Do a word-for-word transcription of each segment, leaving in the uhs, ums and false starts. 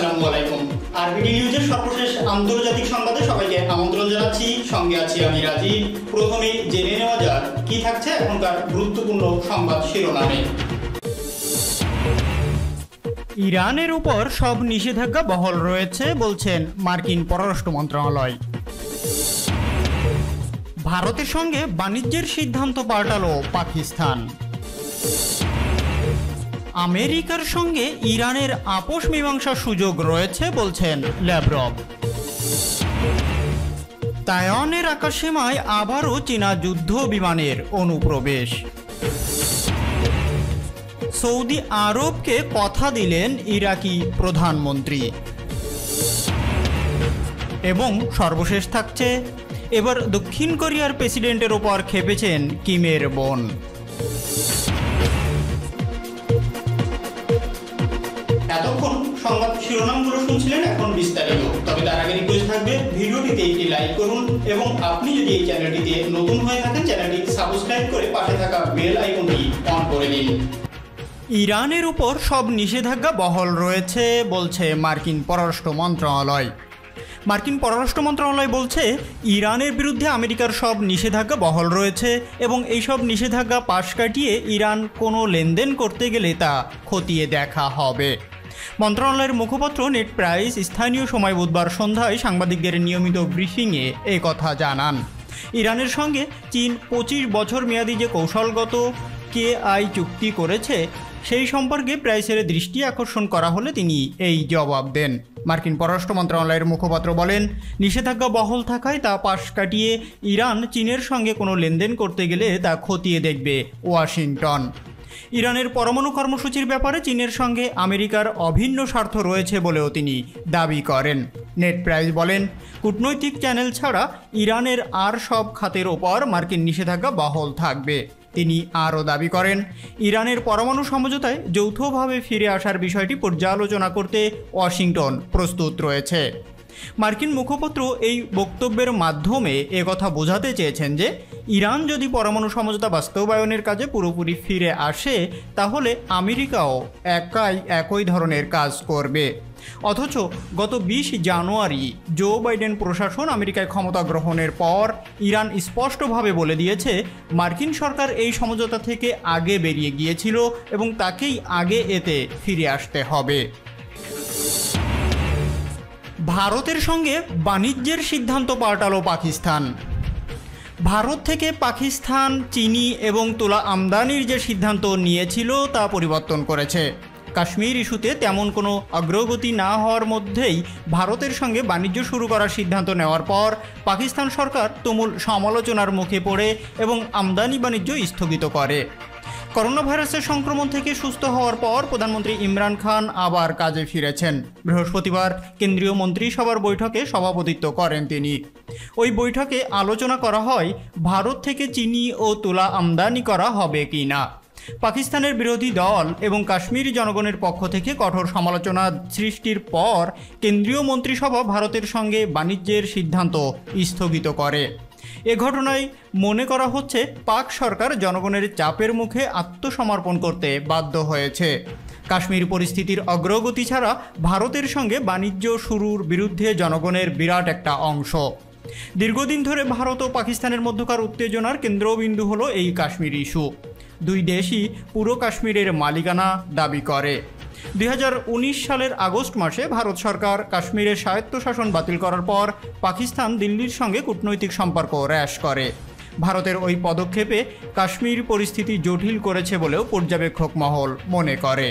আসসালামু আলাইকুম। আরবিডি নিউজের সর্বশেষ আন্তর্জাতিক সংবাদে সবাইকে আমন্ত্রণ জানাচ্ছি। সঙ্গে আছি আমি রাজীব। প্রথমে জেনে নেওয়া যাক কি থাকছে এখনকার গুরুত্বপূর্ণ সংবাদ শিরোনামে। ইরানের উপর সব নিষেধাজ্ঞা বহাল রয়েছে বলছেন মার্কিন পররাষ্ট্র মন্ত্রণালয়। ভারতের সঙ্গে বাণিজ্যের সিদ্ধান্ত পাল্টালো পাকিস্তান। আমেরিকার সঙ্গে ইরানের আপোষ মীমাংসার সুযোগ রয়েছে বলছেন ল্যাভরভ। তাইওয়ানের আকাশসীমায় আবারও চীনা যুদ্ধ বিমানের অনুপ্রবেশ। সৌদি আরবকে কথা দিলেন ইরাকি প্রধানমন্ত্রী। এবং সর্বশেষ থাকছে, এবার দক্ষিণ কোরিয়ার প্রেসিডেন্টের ওপর খেপেছেন কিমের বোন। এতক্ষণ সংবাদ শিরোনামগুলো শুনছিলেন, এখন বিস্তারিত। তবে তার আগে রিকোয়েস্ট থাকবে ভিডিওটিতে একটি লাইক করুন এবং আপনি যদি এই চ্যানেলটিতে নতুন হয়ে থাকেন চ্যানেলটি সাবস্ক্রাইব করে পাশে থাকা বেল আইকনটি অন করে দিন। ইরানের উপর সব নিষেধাজ্ঞা বহাল রয়েছে বলছে মার্কিন পররাষ্ট্র মন্ত্রণালয়। মার্কিন পররাষ্ট্র মন্ত্রণালয় বলছে ইরানের বিরুদ্ধে আমেরিকার সব নিষেধাজ্ঞা বহাল রয়েছে এবং এই সব নিষেধাজ্ঞা পাশ কাটিয়ে ইরান কোনো লেনদেন করতে গেলে তা খতিয়ে দেখা হবে। মন্ত্রণালয়ের মুখপাত্র নেড প্রাইস স্থানীয় সময় বুধবার সন্ধ্যায় সাংবাদিকদের নিয়মিত ব্রিফিংয়ে এই কথা জানান। ইরানের সঙ্গে চীন পঁচিশ বছর মেয়াদী যে কৌশলগত কে আই চুক্তি করেছে সেই সম্পর্কে প্রাইসের দৃষ্টি আকর্ষণ করা হলে তিনি এই জবাব দেন। মার্কিন পররাষ্ট্র মন্ত্রণালয়ের মুখপাত্র বলেন, নিষেধাজ্ঞা বহাল থাকায় তা পাশ কাটিয়ে ইরান চীনের সঙ্গে কোনো লেনদেন করতে গেলে তা খতিয়ে দেখবে ওয়াশিংটন। ইরানের পরমাণু কর্মসূচির ব্যাপারে চীনের সঙ্গে আমেরিকার অভিন্ন স্বার্থ রয়েছে বলেও তিনি দাবি করেন। নেড প্রাইস বলেন, কূটনৈতিক চ্যানেল ছাড়া ইরানের আর সব খাতের ওপর মার্কিন নিষেধাজ্ঞা বহাল থাকবে। তিনি আরও দাবি করেন, ইরানের পরমাণু সমঝোতায় যৌথভাবে ফিরে আসার বিষয়টি পর্যালোচনা করতে ওয়াশিংটন প্রস্তুত রয়েছে। মার্কিন মুখপাত্র এই বক্তব্যের মাধ্যমে একথা বোঝাতে চেয়েছেন যে ইরান যদি পরমাণু সমঝোতা বাস্তবায়নের কাজে পুরোপুরি ফিরে আসে তাহলে আমেরিকাও একাই একই ধরনের কাজ করবে। অথচ গত বিশ জানুয়ারি জো বাইডেন প্রশাসন আমেরিকায় ক্ষমতা গ্রহণের পর ইরান স্পষ্টভাবে বলে দিয়েছে মার্কিন সরকার এই সমঝোতা থেকে আগে বেরিয়ে গিয়েছিল এবং তাকেই আগে এতে ফিরে আসতে হবে। ভারতের সঙ্গে বাণিজ্যের সিদ্ধান্ত পাল্টালো পাকিস্তান। ভারত থেকে পাকিস্তান চিনি এবং তুলা আমদানির যে সিদ্ধান্ত নিয়েছিল তা পরিবর্তন করেছে। কাশ্মীর ইস্যুতে তেমন কোনো অগ্রগতি না হওয়ার মধ্যেই ভারতের সঙ্গে বাণিজ্য শুরু করার সিদ্ধান্ত নেওয়ার পর পাকিস্তান সরকার তুমুল সমালোচনার মুখে পড়ে এবং আমদানি বাণিজ্য স্থগিত করে। করোনা ভাইরাসের সংক্রমণ থেকে সুস্থ হওয়ার পর প্রধানমন্ত্রী ইমরান খান আবার কাজে ফিরেছেন। বৃহস্পতিবার কেন্দ্রীয় মন্ত্রিসভার বৈঠকে সভাপতিত্ব করেন তিনি। ওই বৈঠকে আলোচনা করা হয় ভারত থেকে চিনি ও তুলা আমদানি করা হবে কি না। পাকিস্তানের বিরোধী দল এবং কাশ্মীরি জনগণের পক্ষ থেকে কঠোর সমালোচনা সৃষ্টির পর কেন্দ্রীয় মন্ত্রিসভা ভারতের সঙ্গে বাণিজ্যের সিদ্ধান্ত স্থগিত করে। এ ঘটনায় মনে করা হচ্ছে পাক সরকার জনগণের চাপের মুখে আত্মসমর্পণ করতে বাধ্য হয়েছে। কাশ্মীর পরিস্থিতির অগ্রগতি ছাড়া ভারতের সঙ্গে বাণিজ্য শুরুর বিরুদ্ধে জনগণের বিরাট একটা অংশ। দীর্ঘদিন ধরে ভারত ও পাকিস্তানের মধ্যকার উত্তেজনার কেন্দ্রবিন্দু হলো এই কাশ্মীর ইস্যু। দুই দেশই পুরো কাশ্মীরের মালিকানা দাবি করে। দুই হাজার উনিশ সালের আগস্ট মাসে ভারত সরকার কাশ্মীরের স্বায়ত্তশাসন বাতিল করার পর পাকিস্তান দিল্লির সঙ্গে কূটনৈতিক সম্পর্ক হ্রাস করে। ভারতের ওই পদক্ষেপে কাশ্মীর পরিস্থিতি জটিল করেছে বলেও পর্যবেক্ষক মহল মনে করে।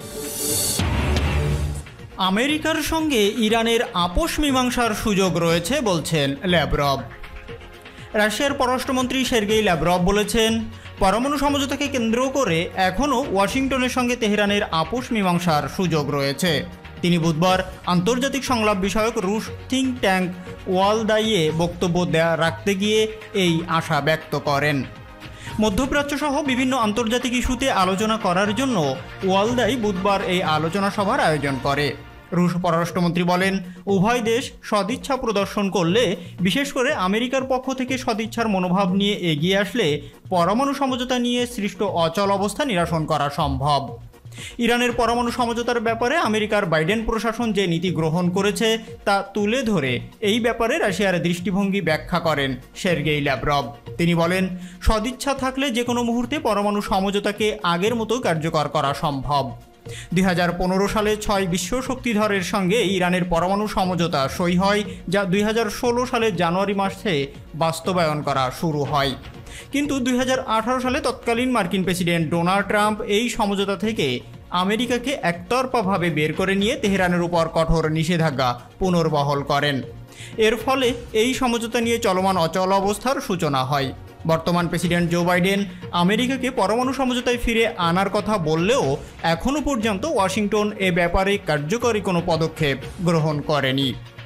আমেরিকার সঙ্গে ইরানের আপোষ মীমাংসার সুযোগ রয়েছে বলছেন ল্যাভরভ। রাশিয়ার পররাষ্ট্রমন্ত্রী সের্গেই ল্যাভরভ বলেছেন, পরমাণু সমঝোতাকে কেন্দ্র করে এখনও ওয়াশিংটনের সঙ্গে তেহরানের আপোষ মীমাংসার সুযোগ রয়েছে। তিনি বুধবার আন্তর্জাতিক সংলাপ বিষয়ক রুশ থিঙ্ক ট্যাঙ্ক ওয়ালদাইয়ে বক্তব্য দেয়া রাখতে গিয়ে এই আশা ব্যক্ত করেন। মধ্যপ্রাচ্য সহ বিভিন্ন আন্তর্জাতিক ইস্যুতে আলোচনা করার জন্য ওয়ালদাই বুধবার এই আলোচনা সভার আয়োজন করে। রুশ পররাষ্ট্রমন্ত্রী বলেন, উভয় দেশ সদিচ্ছা প্রদর্শন করলে, বিশেষ করে আমেরিকার পক্ষ থেকে সদিচ্ছার মনোভাব নিয়ে এগিয়ে আসলে পরমাণু সমঝোতা নিয়ে সৃষ্ট অচল অবস্থা নিরসন করা সম্ভব। ইরানের পরমাণু সমঝোতার ব্যাপারে আমেরিকার বাইডেন প্রশাসন যে নীতি গ্রহণ করেছে তা তুলে ধরে এই ব্যাপারে রাশিয়ার দৃষ্টিভঙ্গি ব্যাখ্যা করেন সের্গেই ল্যাভরভ। তিনি বলেন, সদিচ্ছা থাকলে যে কোনো মুহূর্তে পরমাণু সমঝোতাকে আগের মতো কার্যকর করা সম্ভব। দুই হাজার পনেরো সালে ছয় বিশ্ব শক্তিধরের সঙ্গে ইরানের পরমাণু সমঝোতা সই হয়, যা দুই হাজার ষোলো সালের জানুয়ারি মাসে বাস্তবায়ন করা শুরু হয়। কিন্তু দুই হাজার আঠারো সালে তৎকালীন মার্কিন প্রেসিডেন্ট ডোনাল্ড ট্রাম্প এই সমঝোতা থেকে আমেরিকাকে একতরফাভাবে বের করে নিয়ে তেহরানের উপর কঠোর নিষেধাজ্ঞা পুনর্বহাল করেন। এর ফলে এই সমঝোতা নিয়ে চলমান অচল অবস্থার সূচনা হয়। বর্তমান প্রেসিডেন্ট জো বাইডেন আমেরিকাকে পরমাণু সমঝোতায় ফিরে আনার কথা বললেও এখনও পর্যন্ত ওয়াশিংটন এ ব্যাপারে কার্যকরী কোনো পদক্ষেপ গ্রহণ করেনি।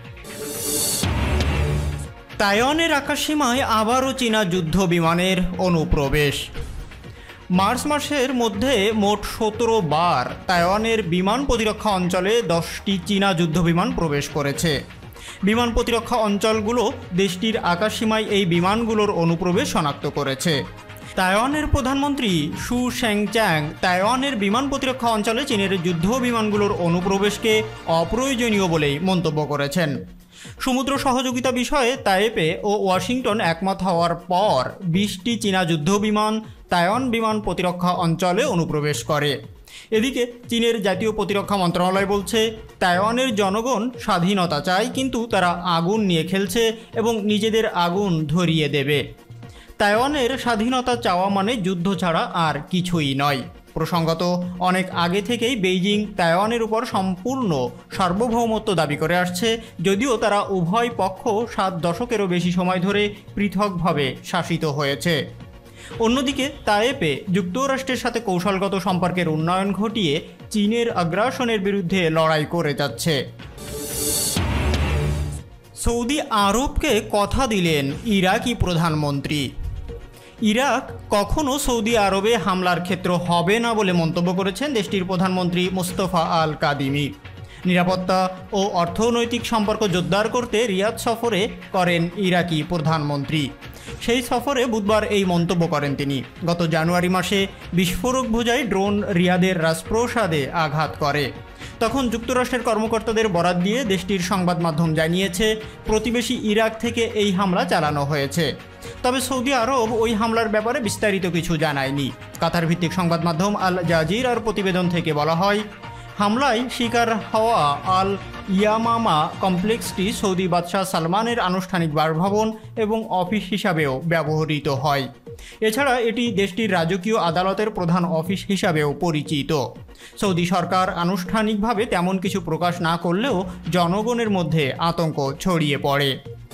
তাইওয়ানের আকাশসীমায় আবারও চীনা যুদ্ধ বিমানের অনুপ্রবেশ। মার্চ মাসের মধ্যে মোট সতেরো বার তাইওয়ানের বিমান প্রতিরক্ষা অঞ্চলে দশটি চীনা যুদ্ধবিমান প্রবেশ করেছে। বিমান প্রতিরক্ষা অঞ্চলগুলো দেশটির আকাশসীমায় এই বিমানগুলোর অনুপ্রবেশ শনাক্ত করেছে। তাইওয়ানের প্রধানমন্ত্রী সু শেংচ্যাং তাইওয়ানের বিমান প্রতিরক্ষা অঞ্চলে চীনের যুদ্ধ বিমানগুলোর অনুপ্রবেশকে অপ্রয়োজনীয় বলেই মন্তব্য করেছেন। সমুদ্র সহযোগিতা বিষয়ে তাইপে ও ওয়াশিংটন একমত হওয়ার পর বিশটি চীনা যুদ্ধ বিমান তাইওয়ান বিমান প্রতিরক্ষা অঞ্চলে অনুপ্রবেশ করে। এদিকে চীনের জাতীয় প্রতিরক্ষা মন্ত্রণালয় বলছে, তাইওয়ানের জনগণ স্বাধীনতা চায়, কিন্তু তারা আগুন নিয়ে খেলছে এবং নিজেদের আগুন ধরিয়ে দেবে। তাইওয়ানের স্বাধীনতা চাওয়া মানে যুদ্ধ ছাড়া আর কিছুই নয়। প্রসঙ্গত, অনেক আগে থেকেই বেইজিং তাইওয়ানের উপর সম্পূর্ণ সার্বভৌমত্ব দাবি করে আসছে, যদিও তারা উভয় পক্ষ সাত দশকেরও বেশি সময় ধরে পৃথকভাবে শাসিত হয়েছে। অন্যদিকে তাইপে যুক্তরাষ্ট্রের সাথে কৌশলগত সম্পর্কের উন্নয়ন ঘটিয়ে চীনের আগ্রাসনের বিরুদ্ধে লড়াই করে যাচ্ছে। সৌদি আরবকে কথা দিলেন ইরাকি প্রধানমন্ত্রী। ইরাক কখনো সৌদি আরবে হামলার ক্ষেত্র হবে না বলে মন্তব্য করেছেন দেশটির প্রধানমন্ত্রী মুস্তফা আল কাদিমি। নিরাপত্তা ও অর্থনৈতিক সম্পর্ক জোরদার করতে রিয়াদ সফরে করেন ইরাকি প্রধানমন্ত্রী। সেই সফরে বুধবার এই মন্তব্য করেন তিনি। গত জানুয়ারি মাসে বিস্ফোরক বোঝাই ড্রোন রিয়াদের রাজপ্রাসাদে আঘাত করে। তখন যুক্তরাষ্ট্রের কর্মকর্তাদের বরাত দিয়ে দেশটির সংবাদ মাধ্যম জানিয়েছে, প্রতিবেশী ইরাক থেকে এই হামলা চালানো হয়েছে। তবে সৌদি আরব ওই হামলার ব্যাপারে বিস্তারিত কিছু জানায়নি। কাতার ভিত্তিক সংবাদ মাধ্যম আল জাজিরার প্রতিবেদন থেকে বলা হয়, হামলায় শিকার হওয়া আল ইয়ামামা কমপ্লেক্সটি সৌদি বাদশাহ সালমানের আনুষ্ঠানিক বাসভবন এবং অফিস হিসাবেও ব্যবহৃত হয়। এছাড়া এটি দেশটির রাজকীয় আদালতের প্রধান অফিস হিসাবেও পরিচিত। সৌদি সরকার আনুষ্ঠানিকভাবে তেমন কিছু প্রকাশ না করলেও জনগণের মধ্যে আতঙ্ক ছড়িয়ে পড়ে।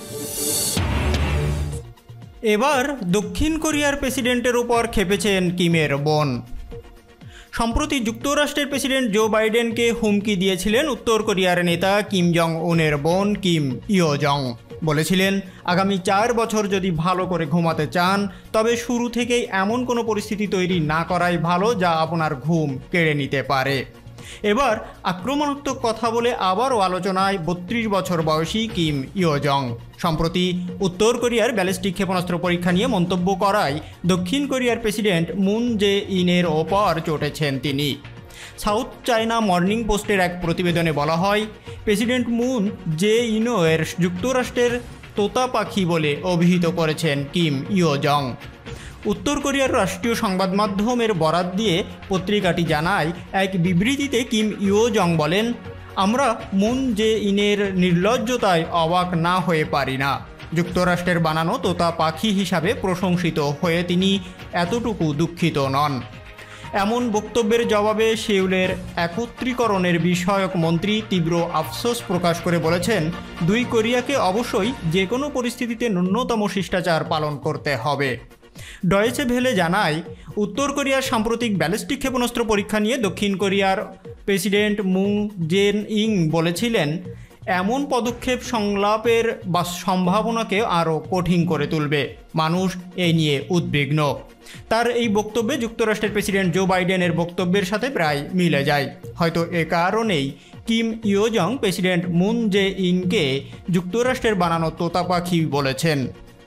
এবার দক্ষিণ কোরিয়ার প্রেসিডেন্টের উপর খেপেছেন কিমের বোন। সম্প্রতি যুক্তরাষ্ট্রের প্রেসিডেন্ট জো বাইডেনকে হুমকি দিয়েছিলেন উত্তর কোরিয়ার নেতা কিম জং উনের বোন কিম ইয়ো জং। বলেছিলেন, আগামী চার বছর যদি ভালো করে ঘুমাতে চান তবে শুরু থেকেই এমন কোনো পরিস্থিতি তৈরি না করাই ভালো যা আপনার ঘুম কেড়ে নিতে পারে। এবার আক্রমণাত্মক কথা বলে আবারও আলোচনায় বত্রিশ বছর বয়সী কিম ইয়ো জং। সম্প্রতি উত্তর কোরিয়ার ব্যালিস্টিক ক্ষেপণাস্ত্র পরীক্ষা নিয়ে মন্তব্য করায় দক্ষিণ কোরিয়ার প্রেসিডেন্ট মুন জে ইনের ওপর চটেছেন তিনি। সাউথ চায়না মর্নিং পোস্টের এক প্রতিবেদনে বলা হয়, প্রেসিডেন্ট মুন জে ইনো এর যুক্তরাষ্ট্রের তোতা পাখি বলে অভিহিত করেছেন কিম ইয়ো জং। উত্তর কোরিয়ার রাষ্ট্রীয় সংবাদ মাধ্যমের বরাত দিয়ে পত্রিকাটি জানায়, এক বিবৃতিতে কিম ইয়ো জং বলেন, আমরা মুন জে ইনের নির্লজ্জতায় অবাক না হয়ে পারি না। যুক্তরাষ্ট্রের বানানো তোতা পাখি হিসাবে প্রশংসিত হয়ে তিনি এতটুকু দুঃখিত নন। এমন বক্তব্যের জবাবে সেউলের একত্রীকরণের বিষয়ক মন্ত্রী তীব্র আফসোস প্রকাশ করে বলেছেন, দুই কোরিয়াকে অবশ্যই যে কোনো পরিস্থিতিতে ন্যূনতম শিষ্টাচার পালন করতে হবে। ডয়েচে ভেলে জানায়, উত্তর কোরিয়ার সাম্প্রতিক ব্যালিস্টিক ক্ষেপণাস্ত্র পরীক্ষা নিয়ে দক্ষিণ কোরিয়ার প্রেসিডেন্ট মুন জেন ইং বলেছিলেন, এমন পদক্ষেপ সংলাপের বা সম্ভাবনাকে আরও কঠিন করে তুলবে। মানুষ এই নিয়ে উদ্বিগ্ন। তার এই বক্তব্যে যুক্তরাষ্ট্রের প্রেসিডেন্ট জো বাইডেনের বক্তব্যের সাথে প্রায় মিলে যায়। হয়তো এ কারণেই Kim Yo Jong president Moon Jae ইনকে যুক্তরাষ্ট্রের বানানো তোতা পাখি বলেছেন।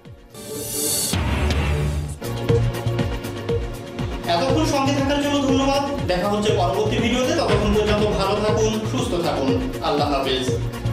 এতক্ষণ সঙ্গে থাকার জন্য ধন্যবাদ। ধন্যবাদ। দেখা হচ্ছে পরবর্তী ভিডিওতে। ততক্ষণ পর্যন্ত ভালো থাকুন, সুস্থ থাকুন। আল্লাহ হাফেজ।